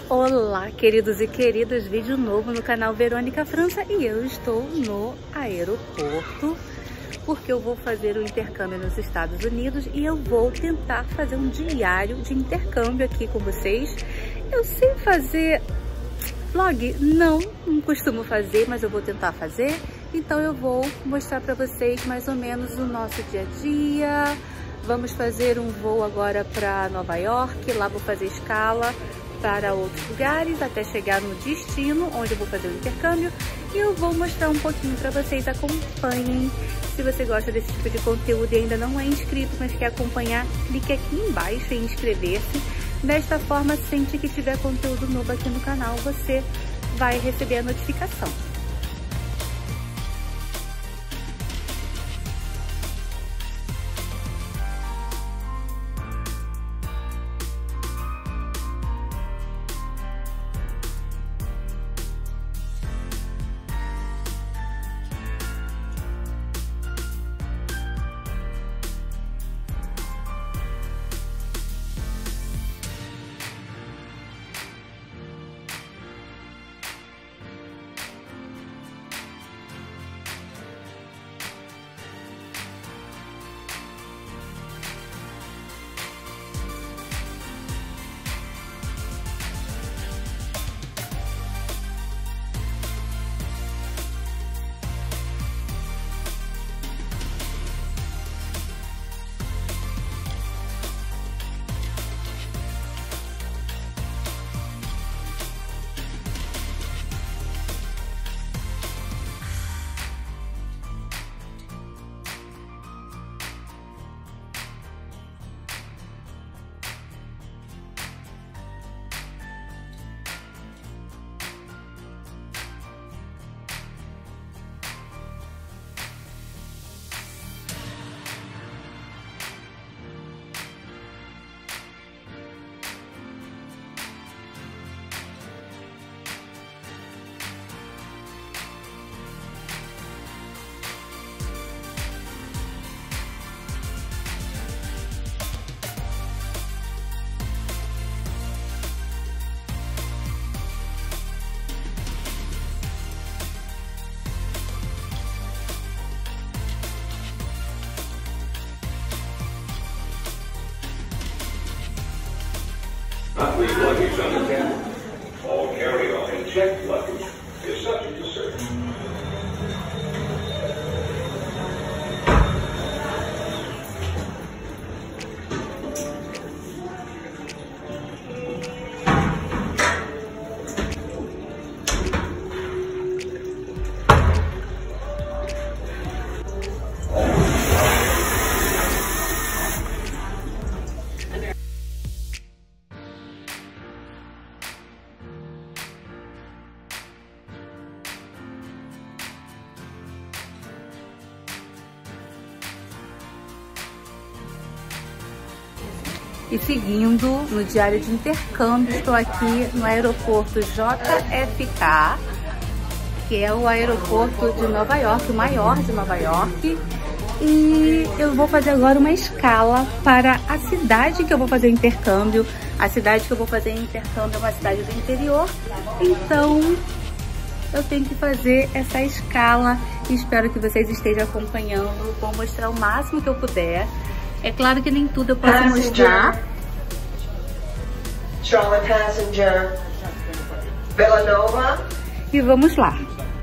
Olá, queridos e queridas, vídeo novo no canal Verônica França e eu estou no aeroporto porque eu vou fazer o intercâmbio nos Estados Unidos e eu vou tentar fazer um diário de intercâmbio aqui com vocês. Eu sei fazer vlog? Não costumo fazer, mas eu vou tentar fazer. Então eu vou mostrar para vocês mais ou menos o nosso dia a dia. Vamos fazer um voo agora para Nova York, lá vou fazer escala para outros lugares até chegar no destino onde eu vou fazer o intercâmbio e eu vou mostrar um pouquinho para vocês. Acompanhem. Se você gosta desse tipo de conteúdo e ainda não é inscrito, mas quer acompanhar, clique aqui embaixo em inscrever-se. Desta forma, sempre que tiver conteúdo novo aqui no canal, você vai receber a notificação. With luggage unattended. All carry-on and checked luggage is subject to search. E seguindo no diário de intercâmbio, estou aqui no aeroporto JFK, que é o aeroporto de Nova York, o maior de Nova York. E eu vou fazer agora uma escala para a cidade que eu vou fazer o intercâmbio. A cidade que eu vou fazer o intercâmbio é uma cidade do interior, então eu tenho que fazer essa escala e espero que vocês estejam acompanhando. Vou mostrar o máximo que eu puder. É claro que nem tudo eu posso mostrar. Charlotte Passenger, Villanova. E vamos lá.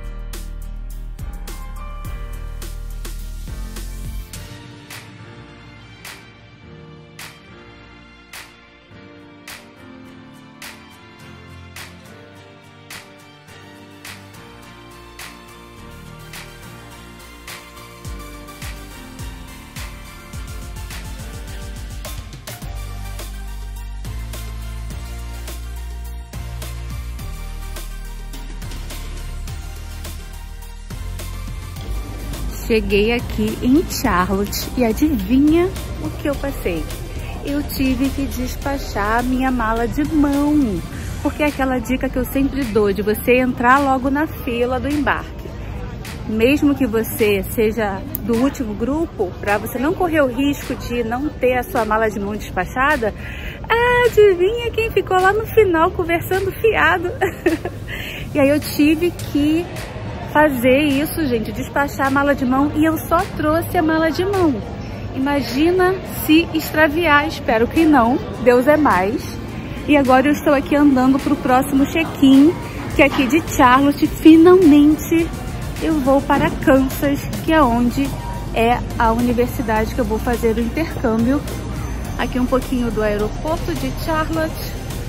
Cheguei aqui em Charlotte e adivinha o que eu passei? Eu tive que despachar minha mala de mão, porque é aquela dica que eu sempre dou de você entrar logo na fila do embarque. mesmo que você seja do último grupo, para você não correr o risco de não ter a sua mala de mão despachada, adivinha quem ficou lá no final conversando fiado? E aí eu tive que fazer isso, gente, despachar a mala de mão, e eu só trouxe a mala de mão. Imagina se extraviar, espero que não, Deus é mais. E agora eu estou aqui andando para o próximo check-in, que é aqui de Charlotte. Finalmente eu vou para Kansas, que é onde é a universidade que eu vou fazer o intercâmbio. Aqui um pouquinho do aeroporto de Charlotte.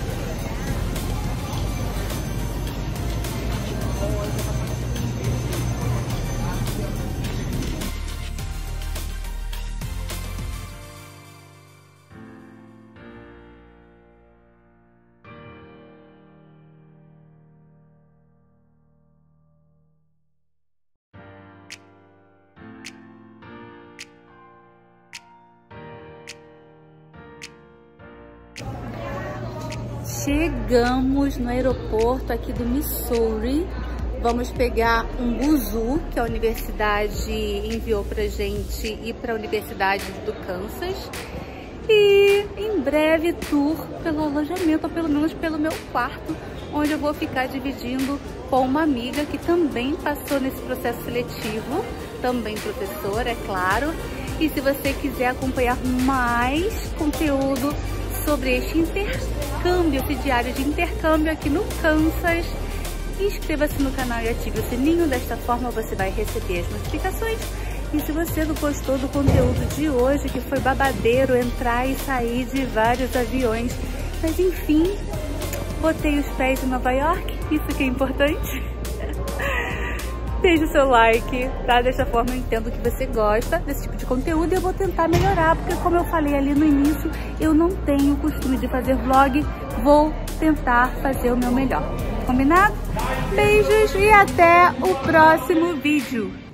Chegamos no aeroporto aqui do Missouri. Vamos pegar um buzu que a universidade enviou pra gente ir para a Universidade do Kansas. E em breve tour pelo alojamento, ou pelo menos pelo meu quarto, onde eu vou ficar dividindo com uma amiga que também passou nesse processo seletivo, também professora, é claro. E se você quiser acompanhar mais conteúdo sobre este intercâmbio, esse diário de intercâmbio aqui no Kansas, inscreva-se no canal e ative o sininho. Desta forma você vai receber as notificações. E se você não gostou do conteúdo de hoje, que foi babadeiro, entrar e sair de vários aviões, mas enfim, botei os pés em Nova York, isso que é importante. Deixe o seu like, tá? Dessa forma eu entendo que você gosta desse tipo de conteúdo e eu vou tentar melhorar, porque como eu falei ali no início, eu não tenho o costume de fazer vlog, vou tentar fazer o meu melhor. Combinado? Beijos e até o próximo vídeo!